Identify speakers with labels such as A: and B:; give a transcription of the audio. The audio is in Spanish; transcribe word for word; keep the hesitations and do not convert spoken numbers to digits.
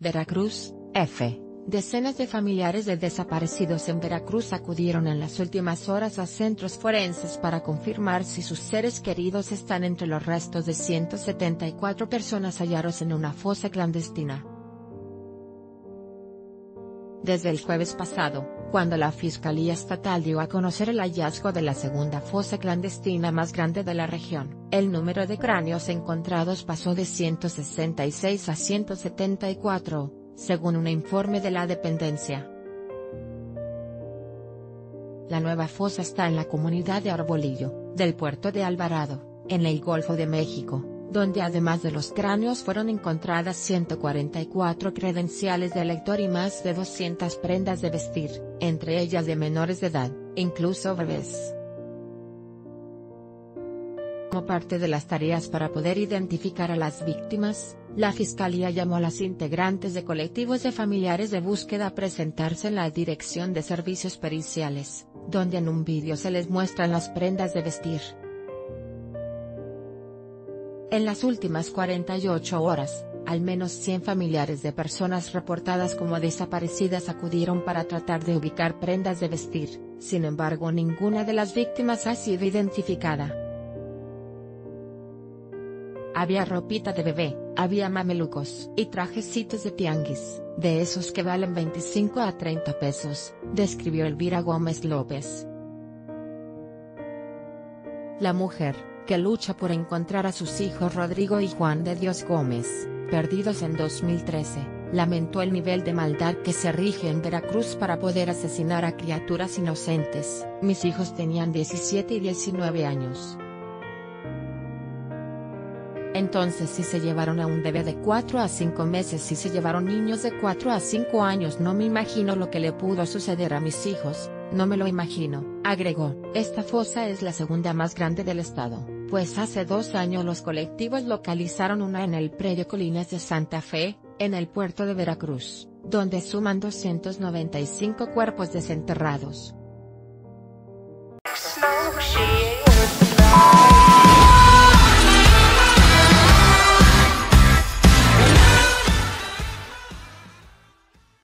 A: Veracruz, F. Decenas de familiares de desaparecidos en Veracruz acudieron en las últimas horas a centros forenses para confirmar si sus seres queridos están entre los restos de ciento setenta y cuatro personas hallados en una fosa clandestina. Desde el jueves pasado, cuando la Fiscalía Estatal dio a conocer el hallazgo de la segunda fosa clandestina más grande de la región, el número de cráneos encontrados pasó de ciento sesenta y seis a ciento setenta y cuatro, según un informe de la dependencia. La nueva fosa está en la comunidad de Arbolillo, del puerto de Alvarado, en el Golfo de México, donde además de los cráneos fueron encontradas ciento cuarenta y cuatro credenciales de elector y más de doscientas prendas de vestir, entre ellas de menores de edad, incluso bebés. Como parte de las tareas para poder identificar a las víctimas, la Fiscalía llamó a las integrantes de colectivos de familiares de búsqueda a presentarse en la Dirección de Servicios Periciales, donde en un vídeo se les muestran las prendas de vestir. En las últimas cuarenta y ocho horas, al menos cien familiares de personas reportadas como desaparecidas acudieron para tratar de ubicar prendas de vestir, sin embargo ninguna de las víctimas ha sido identificada. Había ropita de bebé, había mamelucos y trajecitos de tianguis, de esos que valen veinticinco a treinta pesos, describió Elvira Gómez López. La mujer, que lucha por encontrar a sus hijos Rodrigo y Juan de Dios Gómez, perdidos en dos mil trece, lamentó el nivel de maldad que se rige en Veracruz para poder asesinar a criaturas inocentes. Mis hijos tenían diecisiete y diecinueve años. Entonces si se llevaron a un bebé de cuatro a cinco meses, si se llevaron niños de cuatro a cinco años, no me imagino lo que le pudo suceder a mis hijos, no me lo imagino, agregó. Esta fosa es la segunda más grande del estado, pues hace dos años los colectivos localizaron una en el predio Colinas de Santa Fe, en el puerto de Veracruz, donde suman doscientos noventa y cinco cuerpos desenterrados.